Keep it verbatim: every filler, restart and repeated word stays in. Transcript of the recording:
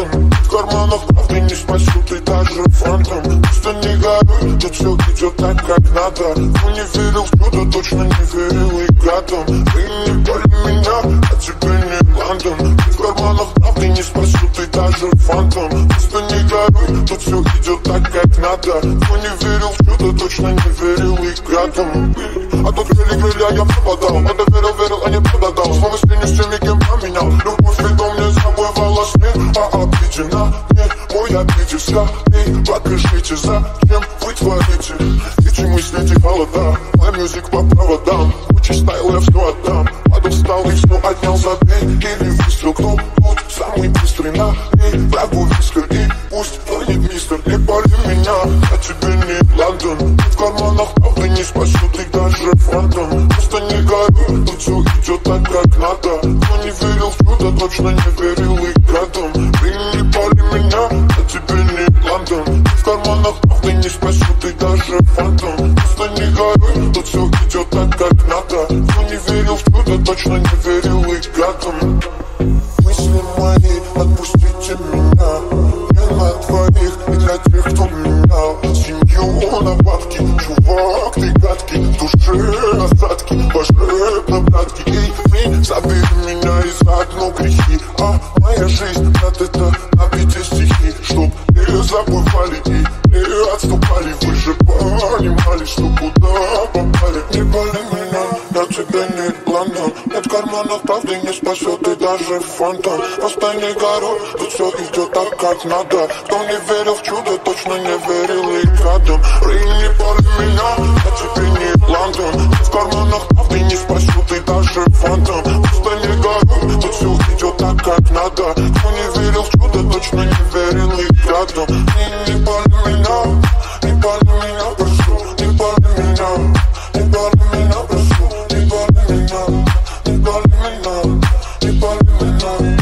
фантом. В карманах правды не спасут и даже фантом. Просто не горюй, тут все идет так, как надо. Кто не верил в чудо, точно не верил и гадом. Ты не пали меня, а тебе не Лондон. В карманах правды не спасут и даже фантом. Просто не горюй, тут все идет так, как надо. Кто не верил в чудо, точно не верил и гадом. А тут крыли-крыли, а я пропадал. Это верил, верил, а не продал. Снова с теми, с теми, кем поменял. Любовь ведом не забывала сне. А обидена мне, мой обиделся. Эй, покажите, зачем вы творите? Эти мысли холода, мой мюзик по проводам. Куча стайл, я все отдам. Падал, встал и все отнял, забей. Или выстрел, кто тут самый быстрый на эй, врагу вискер, и пусть тонет мистер. Не пали меня, а тебе не Лондон. В карманах правды не спасет и даже фантом. Просто не горюй, тут все идет так, как надо. Кто не верил в чудо, точно не верил и гадом. Вы не пали меня, а тебе не Лондон. В карманах правды не спасет и даже фантом. Просто не горюй, тут все идет так, как надо. Кто не верил в чудо, точно не верил и гадом. Мысли мои, отпустите меня. Не на твоих и для тех, кто менял семью на бабки. Чувак, ты гадкий, в душе остатки. Боже, братки, эй, ты забери меня и заодно грехи. А моя жизнь, от это набитие стихи. Чтоб не забывали и не отступали. Вы же понимали, что куда попали. Не пали меня, я тебе не Лондон. Нет в карманах правды не спасет и даже фантом. Просто не горой, тут все идет так, как надо. Кто не верил в чудо, точно не верил и гадом. Вы не пали меня, я тебе не Лондон. В карманах правды не спасет и даже фантом. Просто не горой, тут все идет так, как надо. Кто не верил в чудо, точно не верил и гадом. Вы не пали меня, не пали меня, прошу, не пали меня, не пали меня, прошу, не пали меня, не пали меня, не пали меня.